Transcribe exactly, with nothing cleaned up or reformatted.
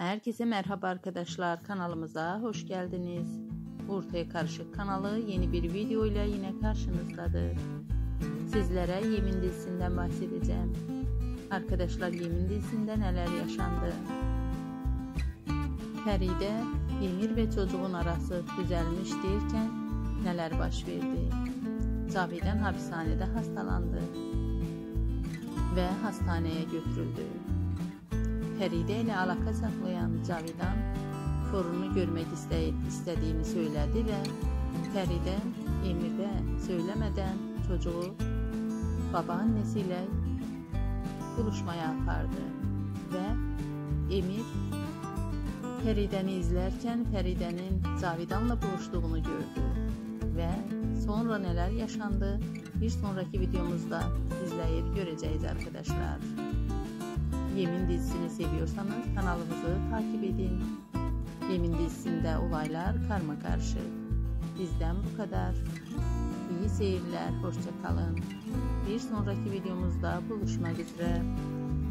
Herkese merhaba arkadaşlar, kanalımıza hoş geldiniz. Ortaya Karışık kanalı yeni bir video ile yine karşınızdadır. Sizlere Yemin dizisinden bahsedeceğim. Arkadaşlar, Yemin dizisinde neler yaşandı? Feride, Emir ve çocuğun arası düzelmiş derken neler baş verdi? Cavidan hapishanede hastalandı ve hastaneye götürüldü. Feride ile alaka saklayan Cavidan torununu görmek istediğini söyledi ve Feride Emir'de söylemeden çocuğu babaannesiyle buluşmaya apardı ve Emir Feride'ni izlerken Feride'nin Cavidan'la buluştuğunu gördü ve sonra neler yaşandı bir sonraki videomuzda izleyip göreceğiz arkadaşlar. Yemin dizisini seviyorsanız kanalımızı takip edin. Yemin dizisinde olaylar karmakarışık. Bizden bu kadar. İyi seyirler, hoşça kalın. Bir sonraki videomuzda buluşmak üzere.